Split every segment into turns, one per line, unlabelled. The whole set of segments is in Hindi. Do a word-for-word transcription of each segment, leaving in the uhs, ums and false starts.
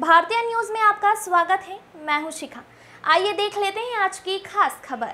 भारतीय न्यूज में आपका स्वागत है। मैं हूं शिखा। आइए देख लेते हैं आज की खास खबर।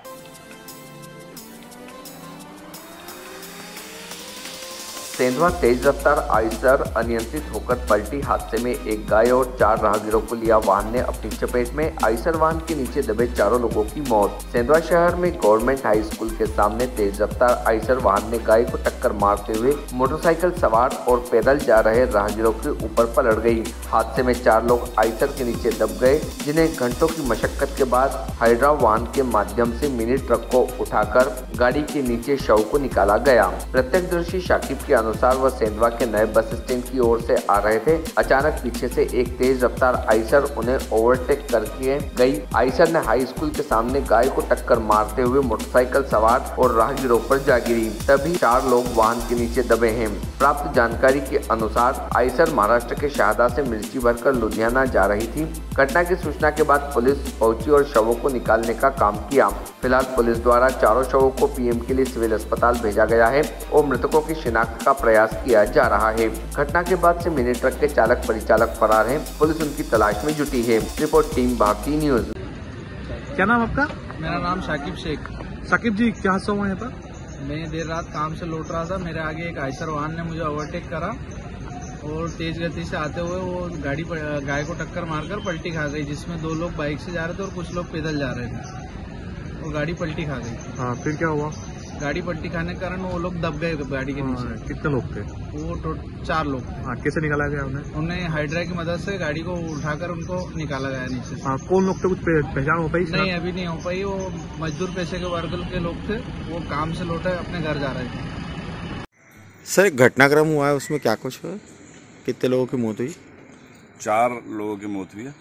सेंधवा तेज रफ्तार आइसर अनियंत्रित होकर पलटी। हादसे में एक गाय और चार राहगीरों को लिया वाहन ने अपनी चपेट में। आइसर वाहन के नीचे दबे चारों लोगों की मौत। सेंधवा शहर में गवर्नमेंट हाई स्कूल के सामने तेज रफ्तार आइसर वाहन ने गाय को टक्कर मारते हुए मोटरसाइकिल सवार और पैदल जा रहे राहगीरों के ऊपर पलट गई। हादसे में चार लोग आइसर के नीचे दब गए, जिन्हें घंटों की मशक्कत के बाद हाइड्रा वाहन के माध्यम से मिनी ट्रक को उठाकर गाड़ी के नीचे शव को निकाला गया। प्रत्यक्षदर्शी शाकिब के अनुसार वह सेंधवा के नए बस स्टैंड की ओर से आ रहे थे। अचानक पीछे से एक तेज रफ्तार आइसर उन्हें ओवरटेक करके गई। आइसर ने हाई स्कूल के सामने गाय को टक्कर मारते हुए मोटरसाइकिल सवार और राहगीरों पर जा गिरी। तभी चार लोग वाहन के नीचे दबे हैं। प्राप्त जानकारी के अनुसार आइसर महाराष्ट्र के शाहदा से मिर्ची भरकर लुधियाना जा रही थी। घटना की सूचना के बाद पुलिस पहुंची और शवों को निकालने का काम किया। फिलहाल पुलिस द्वारा चारों शवों को पीएम के लिए सिविल अस्पताल भेजा गया है और मृतकों की शिनाख्त का प्रयास किया जा रहा है। घटना के बाद से मिनी ट्रक के चालक परिचालक फरार हैं। पुलिस उनकी तलाश में जुटी है। Report team Bharatiya News.
क्या नाम आपका?
मेरा नाम शाकिब शेख।
शाकिब जी, क्या हादसा हुआ यहाँ पर?
मैं देर रात काम से लौट रहा था। मेरे आगे एक आइसर वाहन ने मुझे ओवरटेक करा और तेज गति से आते हुए वो गाड़ी गाय को टक्कर मारकर पलटी खा गई, जिसमें दो लोग बाइक से जा रहे थे और कुछ लोग पैदल जा रहे थे। वो गाड़ी पलटी खा गई।
हाँ, फिर क्या हुआ?
गाड़ी पलटी खाने के कारण वो लोग दब गए गाड़ी के नीचे।
कितने लोग थे?
वो तो चार लोग थे।
हाँ, कैसे निकाला गया उन्हें?
उन्हें हाइड्रा की मदद से गाड़ी को उठाकर उनको निकाला गया नीचे से।
हाँ, कौन लोग थे? कुछ पहचान हो पाई?
नहीं, अभी नहीं हो पाई। वो मजदूर पैसे के वर्ग के लोग थे। वो काम से लौटे अपने घर जा रहे थे।
सर, एक घटनाक्रम हुआ है, उसमें क्या कुछ हुआ? कितने लोगों की मौत हुई?
चार लोगों की मौत हुई है।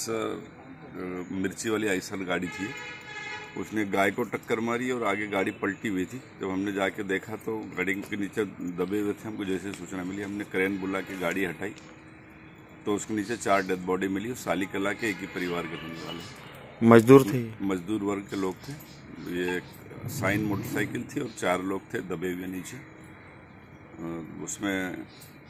आइसर मिर्ची वाली आइसर गाड़ी थी, उसने गाय को टक्कर मारी और आगे गाड़ी पलटी हुई थी। जब हमने जाके देखा तो गाड़ी के नीचे दबे हुए थे। हमको जैसे सूचना मिली, हमने क्रेन बुला के गाड़ी हटाई तो उसके नीचे चार डेड बॉडी मिली। साली कला के एक ही परिवार के रहने वाले
मजदूर थे?
मजदूर वर्ग के लोग थे। ये साइन मोटरसाइकिल थी और चार लोग थे दबे हुए नीचे। उसमें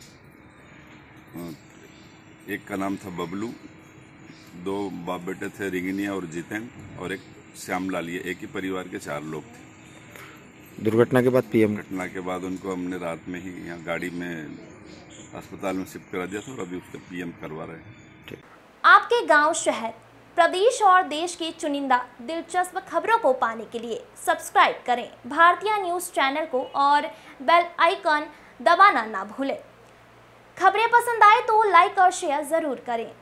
एक का नाम था बबलू, दो बाप बेटे थे रिंगनिया और जितेन, और एक श्यामलाल। ये एक ही परिवार के चार लोग थे।
दुर्घटना के बाद पीएम
घटना के बाद उनको हमने रात में ही यहाँ गाड़ी में अस्पताल में शिफ्ट करा दिया था और अभी उसका पीएम करवा रहे हैं।
आपके गांव, शहर, प्रदेश और देश की चुनिंदा दिलचस्प खबरों को पाने के लिए सब्सक्राइब करें भारतीय न्यूज चैनल को और बेल आइकन दबाना ना भूलें। खबरें पसंद आए तो लाइक और शेयर जरूर करें।